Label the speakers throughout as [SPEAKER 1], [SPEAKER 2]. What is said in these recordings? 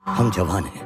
[SPEAKER 1] हम जवान हैं,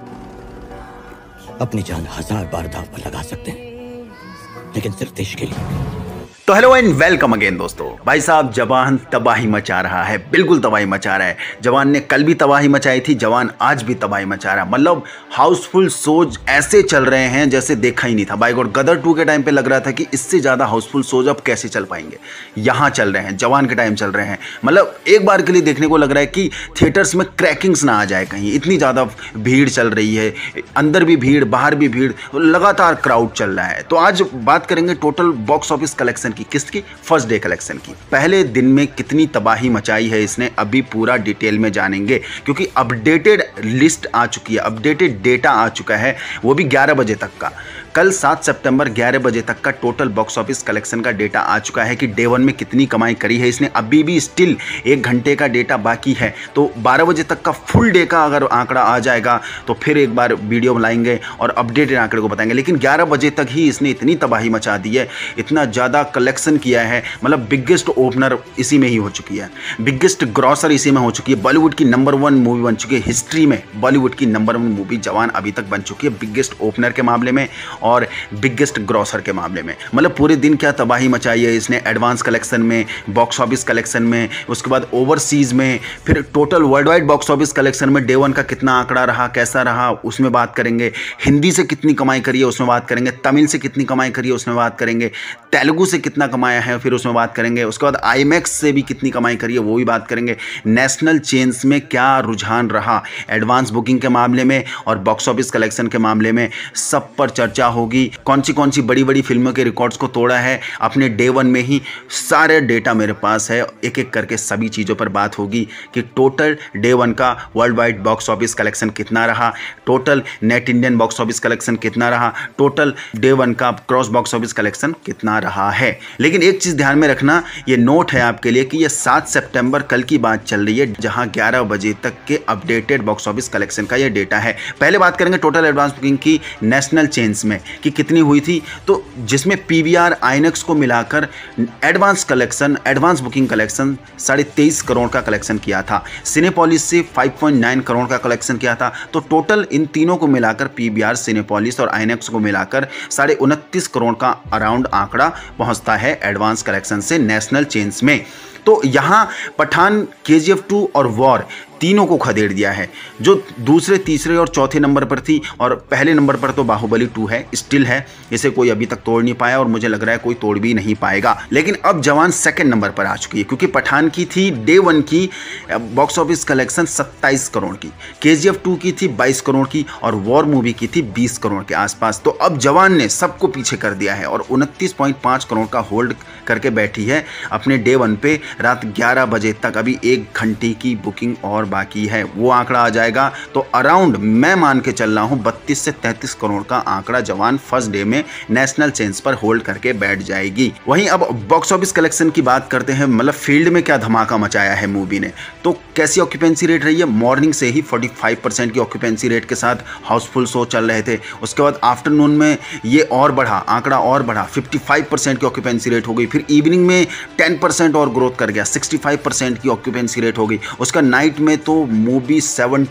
[SPEAKER 1] अपनी जान 1000 बार दांव पर लगा सकते हैं, लेकिन सिर्फ देश के लिए।
[SPEAKER 2] तो हेलो एंड वेलकम अगेन दोस्तों। भाई साहब, जवान तबाही मचा रहा है, बिल्कुल तबाही मचा रहा है। जवान ने कल भी तबाही मचाई थी, जवान आज भी तबाही मचा रहा है। मतलब हाउसफुल शोज ऐसे चल रहे हैं जैसे देखा ही नहीं था। बाय गॉड, गदर 2 के टाइम पे लग रहा था कि इससे ज़्यादा हाउसफुल शोज अब कैसे चल पाएंगे। यहाँ चल रहे हैं, जवान के टाइम चल रहे हैं। मतलब एक बार के लिए देखने को लग रहा है कि थिएटर्स में क्रैकिंग्स ना आ जाए कहीं, इतनी ज़्यादा भीड़ चल रही है। अंदर भी भीड़, बाहर भी भीड़, लगातार क्राउड चल रहा है। तो आज बात करेंगे टोटल बॉक्स ऑफिस कलेक्शन की, किसकी? फर्स्ट डे कलेक्शन की। पहले दिन में कितनी तबाही मचाई है इसने, अभी पूरा डिटेल में जानेंगे, क्योंकि अपडेटेड लिस्ट आ चुकी है, अपडेटेड डेटा आ चुका है, वो भी 11 बजे तक का। कल 7 सितंबर 11 बजे तक का टोटल बॉक्स ऑफिस कलेक्शन का डेटा आ चुका है कि डे 1 में कितनी कमाई करी है इसने। अभी भी स्टिल 1 घंटे का डेटा बाकी है, तो 12 बजे तक का फुल डे का अगर आंकड़ा आ जाएगा तो फिर एक बार वीडियो बनाएंगे और अपडेटेड आंकड़े को बताएंगे। लेकिन 11 बजे तक ही इसने इतनी तबाही मचा दी है, इतना ज़्यादा कलेक्शन किया है। मतलब बिगेस्ट ओपनर इसी में ही हो चुकी है, बिगेस्ट ग्रॉसर इसी में हो चुकी है। बॉलीवुड की नंबर 1 मूवी बन चुकी है, हिस्ट्री में बॉलीवुड की नंबर 1 मूवी जवान अभी तक बन चुकी है, बिगेस्ट ओपनर के मामले में और बिगेस्ट ग्रॉसर के मामले में। मतलब पूरे दिन क्या तबाही मचाई है इसने, एडवांस कलेक्शन में, बॉक्स ऑफिस कलेक्शन में, उसके बाद ओवरसीज में, फिर total world wide box office collection में डे 1 का कितना आंकड़ा रहा, कैसा रहा, उसमें बात करेंगे। हिंदी से कितनी कमाई करी है उसमें बात करेंगे, तमिल से कितनी कमाई करी है उसमें बात करेंगे, तेलुगु से कितना कमाया है फिर उसमें बात करेंगे, उसके बाद आईमैक्स से भी कितनी कमाई करी है वो भी बात करेंगे। नेशनल चेन्स में क्या रुझान रहा एडवांस बुकिंग के मामले में और बॉक्स ऑफिस कलेक्शन के मामले में, सब पर चर्चा होगी। कौन सी बड़ी बड़ी फिल्मों के रिकॉर्ड्स को तोड़ा है अपने डे 1 में ही, सारे डेटा मेरे पास है। एक एक करके सभी चीज़ों पर बात होगी कि टोटल डे 1 का world wide box office collection कितना रहा, total net Indian box office collection कितना रहा, टोटल डे 1 का क्रॉस बॉक्स ऑफिस कलेक्शन कितना रहा है। लेकिन एक चीज़ ध्यान में रखना, ये नोट है आपके लिए कि ये 7 सितंबर कल की बात चल रही है, जहां 11 बजे तक के अपडेटेड बॉक्स ऑफिस कलेक्शन का ये डेटा है। पहले बात करेंगे टोटल एडवांस बुकिंग की नेशनल चेन्स में कि कितनी हुई थी, तो जिसमें पीवीआर आईनॉक्स को मिलाकर advance collection, advance booking collection 23.5 crore का कलेक्शन किया था। सिनेपोलिस से 5.9 करोड़ का कलेक्शन किया था। तो टोटल इन तीनों को मिलाकर पीवीआर, सिनेपोलिस और आईनॉक्स को मिलाकर 29.5 करोड़ का अराउंड आंकड़ा पहुंचता है एडवांस कलेक्शन से नेशनल चेन्स में। तो यहाँ पठान, केजीएफ 2 और वॉर तीनों को खदेड़ दिया है, जो दूसरे, तीसरे और चौथे नंबर पर थी। और पहले नंबर पर तो बाहुबली 2 है, स्टिल है, इसे कोई अभी तक तोड़ नहीं पाया और मुझे लग रहा है कोई तोड़ भी नहीं पाएगा। लेकिन अब जवान सेकंड नंबर पर आ चुकी है, क्योंकि पठान की थी डे 1 की बॉक्स ऑफिस कलेक्शन 27 करोड़ की, केजीएफ 2 की थी 22 करोड़ की और वॉर मूवी की थी 20 करोड़ के आसपास। तो अब जवान ने सबको पीछे कर दिया है और 29.5 करोड़ का होल्ड करके बैठी है अपने डे 1 पे। रात 11 बजे तक अभी 1 घंटे की बुकिंग और बाकी है, वो आंकड़ा आ जाएगा तो अराउंड मैं मान के चल रहा हूं 32 से 33 करोड़ का आंकड़ा जवान फर्स्ट डे में नेशनल चेन्स पर होल्ड करके बैठ जाएगी। वहीं अब बॉक्स ऑफिस कलेक्शन की बात करते हैं। मतलब फील्ड में क्या धमाका मचाया है मूवी ने। तो कैसी ऑक्यूपेंसी रेट रही है? मॉर्निंग से ही 45% की ऑक्यूपेंसी रेट के साथ हाउसफुल शो चल रहे थे। उसके बाद आफ्टरनून में ये और बढ़ा, आंकड़ा और बढ़ा, 55% की ऑक्यूपेंसी रेट हो गई। फिर इवनिंग में 10% और ग्रोथ कर गया, 65% की ऑक्यूपेंसी रेट हो गई। उसका नाइट में तो मूवी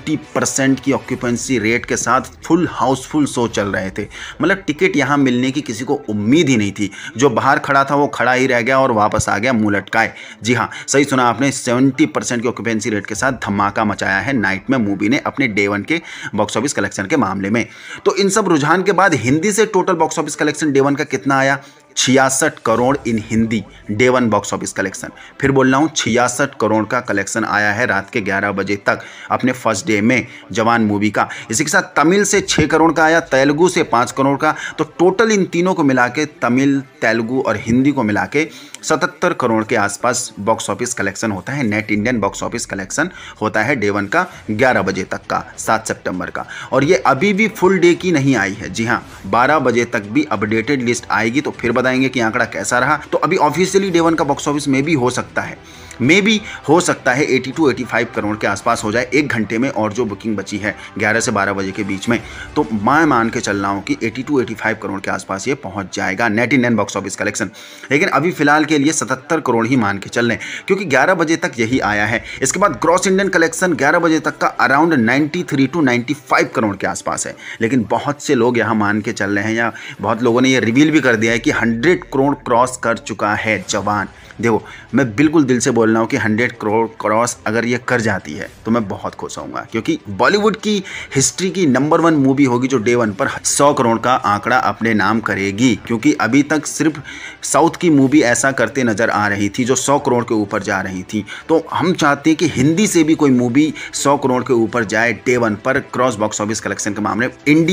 [SPEAKER 2] 70% की ऑक्यूपेंसी रेट के साथ फुल हाउसफुल शो चल रहे थे। मतलब टिकट यहाँ मिलने की किसी को उम्मीद ही नहीं थी। जो बाहर खड़ा था वो खड़ा ही रह गया और वापस आ गया मुंह लटकाए। जी हाँ, सही सुना आपने, 70% की ऑक्यूपेंसी रेट के साथ धमाका मचाया है नाइट में मूवी ने अपने डे 1 के बॉक्स ऑफिस कलेक्शन के मामले में। तो इन सब रुझान के बाद हिंदी से total box office collection day 1 का कितना आया? 66 crore in Hindi day 1 box office collection. फिर बोल रहा हूँ 66 करोड़ का कलेक्शन आया है रात के 11 बजे तक अपने फर्स्ट डे में जवान मूवी का। इसी के साथ तमिल से 6 करोड़ का आया, तेलुगु से 5 करोड़ का। तो टोटल इन तीनों को मिला के, तमिल, तेलुगु और हिंदी को मिला के 77 करोड़ के आसपास बॉक्स ऑफिस कलेक्शन होता है। Net Indian box office collection होता है डे 1 का 11 बजे तक का, 7 सितंबर का। और ये अभी भी फुल डे की नहीं आई है। जी हाँ, 12 बजे तक भी अपडेटेड लिस्ट आएगी तो फिर बताएंगे कि आंकड़ा कैसा रहा। तो अभी ऑफिशियली डे 1 का बॉक्स ऑफिस में भी हो सकता है मे बी हो सकता है 80 to 85 करोड़ के आसपास हो जाए 1 घंटे में, और जो बुकिंग बची है 11 से 12 बजे के बीच में, तो मैं मान के चल रहा हूँ कि 80 to 85 करोड़ के आसपास ये पहुँच जाएगा net in box office collection. लेकिन अभी फिलहाल के लिए 77 करोड़ ही मान के चल रहे हैं, क्योंकि 11 बजे तक यही आया है। इसके बाद ग्रॉस इंडियन कलेक्शन 11 बजे तक का अराउंड 93 to 95 करोड़ के आसपास है। लेकिन बहुत से लोग यहाँ मान के चल रहे हैं, या बहुत लोगों ने ये रिवील भी कर दिया है कि 100 करोड़ क्रॉस कर चुका है जवान। देखो, मैं बिल्कुल दिल से बोल रहा हूँ कि 100 करोड़ क्रॉस अगर ये कर जाती है तो मैं बहुत खुश होऊंगा, क्योंकि बॉलीवुड की हिस्ट्री की नंबर 1 मूवी होगी जो डे 1 पर 100 करोड़ का आंकड़ा अपने नाम करेगी। क्योंकि अभी तक सिर्फ साउथ की मूवी ऐसा करते नज़र आ रही थी जो 100 करोड़ के ऊपर जा रही थी। तो हम चाहते हैं कि हिंदी से भी कोई मूवी 100 करोड़ के ऊपर जाए डे 1 पर क्रॉस बॉक्स ऑफिस कलेक्शन के मामले में।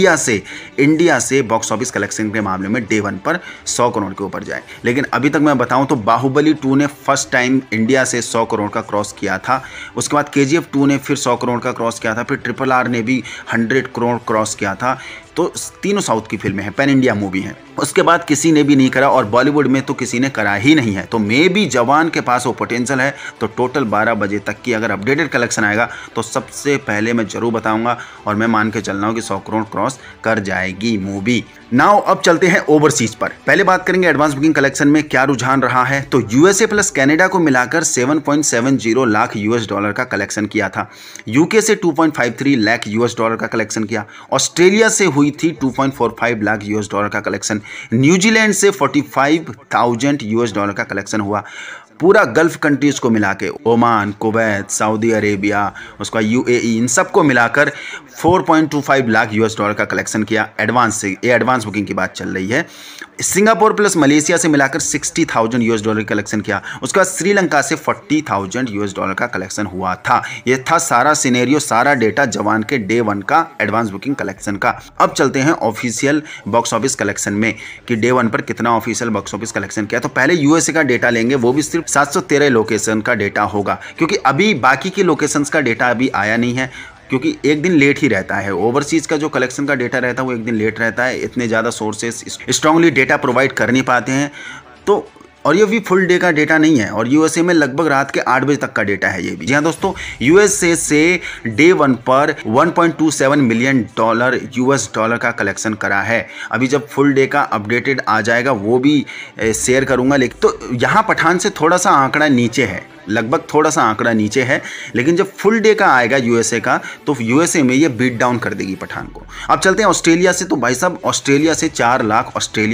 [SPEAKER 2] इंडिया से बॉक्स ऑफिस कलेक्शन के मामले में डे 1 पर 100 करोड़ के ऊपर जाए। लेकिन अभी तक मैं बताऊं तो बाहुबली 2 ने फर्स्ट टाइम इंडिया से 100 करोड़ का क्रॉस किया था। उसके बाद KGF 2 ने फिर 100 करोड़ का क्रॉस किया था। फिर RRR ने भी 100 करोड़ क्रॉस किया था। तो तीनों साउथ की फिल्में हैं, पैन इंडिया मूवी हैं। उसके बाद किसी ने भी नहीं करा, और बॉलीवुड में तो किसी ने करा ही नहीं है। तो मे भी जवान के पास वो पोटेंशियल है। तो टोटल 12 बजे तक की अगर अपडेटेड कलेक्शन आएगा तो सबसे पहले मैं जरूर बताऊंगा, और मैं मान के चल रहा हूँ कि 100 करोड़ क्रॉस कर जाएगी मूवी। नाउ अब चलते हैं ओवरसीज पर। पहले बात करेंगे एडवांस बुकिंग कलेक्शन में क्या रुझान रहा है। तो USA प्लस कनाडा को मिलाकर 7.70 लाख $US का कलेक्शन किया था। UK से 2.53 लाख $US का कलेक्शन किया। ऑस्ट्रेलिया से हुई थी 2.45 लाख $US का कलेक्शन। न्यूजीलैंड से 45,000 $US का कलेक्शन हुआ। पूरा गल्फ कंट्रीज को मिला के ओमान, कुवैत, सऊदी अरेबिया, उसका UAE, इन सबको मिलाकर 4.25 लाख $US का कलेक्शन किया एडवांस से। ये एडवांस बुकिंग की बात चल रही है। सिंगापुर प्लस मलेशिया से मिलाकर 60,000 $US का कलेक्शन किया। उसके बाद श्रीलंका से 40,000 $US का कलेक्शन हुआ था। ये था सारा सिनेरियो, सारा डेटा जवान के डे 1 का एडवांस बुकिंग कलेक्शन का। अब चलते हैं ऑफिशियल बॉक्स ऑफिस कलेक्शन में कि डे 1 पर कितना ऑफिशियल बॉक्स ऑफिस कलेक्शन किया। तो पहले USA का डेटा लेंगे, वो भी सिर्फ 713 लोकेशन का डेटा होगा, क्योंकि अभी बाकी की लोकेशंस का डेटा अभी आया नहीं है, क्योंकि एक दिन लेट ही रहता है। ओवरसीज का जो कलेक्शन का डेटा रहता है वो एक दिन लेट रहता है। इतने ज़्यादा सोर्सेस स्ट्रांगली डेटा प्रोवाइड कर नहीं पाते हैं। तो और ये भी फुल डे का डेटा नहीं है, और USA में लगभग रात के 8 बजे तक का डेटा है ये भी। जी हाँ दोस्तों, USA से डे 1 पर 1.27 मिलियन $US का कलेक्शन करा है। अभी जब फुल डे का अपडेटेड आ जाएगा वो भी शेयर करूंगा। लेकिन तो यहाँ पठान से थोड़ा सा आंकड़ा नीचे है, लगभग थोड़ा सा आंकड़ा नीचे है। लेकिन जब फुल डे का आएगा USA का तो USA में ये बीट डाउन कर देगी पठान को। अब चलते हैं ऑस्ट्रेलिया से। तो भाई साहब, ऑस्ट्रेलिया से 4 लाख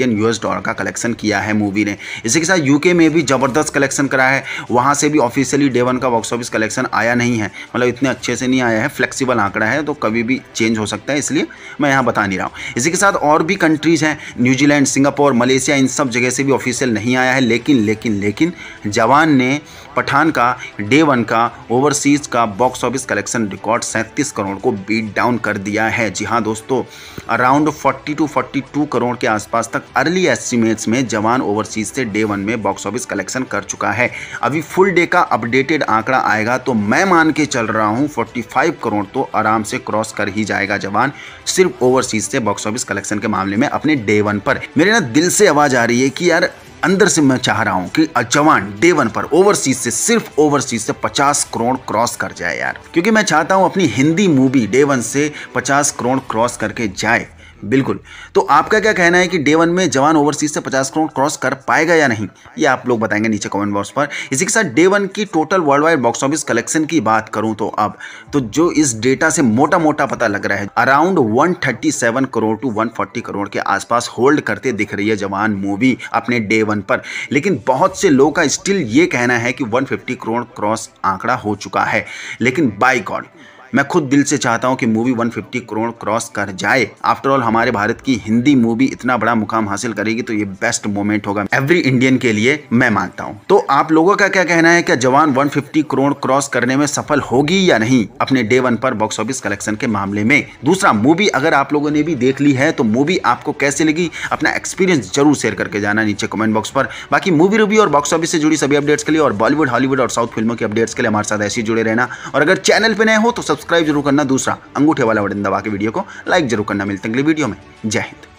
[SPEAKER 2] $US का कलेक्शन किया है मूवी ने। इसी के साथ UK में भी ज़बरदस्त कलेक्शन करा है। वहाँ से भी ऑफिशियली डे 1 का बॉक्स ऑफिस कलेक्शन आया नहीं है, मतलब इतने अच्छे से नहीं आया है। फ्लेक्सिबल आंकड़ा है तो कभी भी चेंज हो सकता है, इसलिए मैं यहाँ बता नहीं रहा हूँ। इसी के साथ और भी कंट्रीज़ हैं, न्यूजीलैंड, सिंगापुर, मलेशिया, इन सब जगह से भी ऑफिशियल नहीं आया है। लेकिन जवान ने पठान का डे 1 का ओवरसीज का box office collection record 37 crore को बीट डाउन कर दिया है। जी हाँ दोस्तों, अराउंड 40 to 42 करोड़ के आसपास तक अर्ली एस्टिमेट्स में जवान ओवरसीज से डे 1 में बॉक्स ऑफिस कलेक्शन कर चुका है। अभी फुल डे का अपडेटेड आंकड़ा आएगा तो मैं मान के चल रहा हूँ 45 करोड़ तो आराम से क्रॉस कर ही जाएगा जवान, सिर्फ ओवरसीज से बॉक्स ऑफिस कलेक्शन के मामले में अपने डे 1 पर। मेरे ना दिल से आवाज़ आ रही है कि यार अंदर से मैं चाह रहा हूं कि जवान डे 1 पर ओवरसीज से, सिर्फ ओवरसीज से 50 करोड़ क्रॉस कर जाए यार, क्योंकि मैं चाहता हूं अपनी हिंदी मूवी डे 1 से 50 करोड़ क्रॉस करके जाए। बिल्कुल। तो आपका क्या कहना है कि डे 1 में जवान ओवरसीज से 50 करोड़ क्रॉस कर पाएगा या नहीं, ये आप लोग बताएंगे नीचे कमेंट बॉक्स पर। इसी के साथ डे 1 की total world wide box office collection की बात करूं तो अब तो जो इस डेटा से मोटा मोटा पता लग रहा है, अराउंड 137 करोड़ टू 140 करोड़ के आसपास होल्ड करते दिख रही है जवान मूवी अपने डे 1 पर। लेकिन बहुत से लोगों का स्टिल ये कहना है कि 150 करोड़ क्रॉस आंकड़ा हो चुका है। लेकिन बाय गॉड, मैं खुद दिल से चाहता हूं कि मूवी 150 करोड़ क्रॉस कर जाए। आफ्टर ऑल हमारे भारत की हिंदी मूवी इतना बड़ा मुकाम हासिल करेगी तो ये बेस्ट मोमेंट होगा एवरी इंडियन के लिए, मैं मानता हूं। तो आप लोगों का क्या कहना है, क्या जवान 150 करोड़ क्रॉस करने में सफल होगी या नहीं अपने डे 1 पर बॉक्स ऑफिस कलेक्शन के मामले में? दूसरा, मूवी अगर आप लोगों ने भी देख ली है तो मूवी आपको कैसे लगी, अपना एक्सपीरियंस जरूर शेयर करके जाना नीचे कमेंट बॉक्स पर। बाकी मूवी रिव्यू और बॉक्स ऑफिस से जुड़ी सभी अपडेट्स के लिए और बॉलीवुड, हॉलीवुड और साउथ फिल्मों की अपडेट्स के लिए हमारे साथ ऐसे जुड़े रहना। और अगर चैनल पे नए हो तो सब्सक्राइब जरूर करना। दूसरा, अंगूठे वाला बटन दबा के वीडियो को लाइक जरूर करना। मिलते हैं अगले वीडियो में। जय हिंद।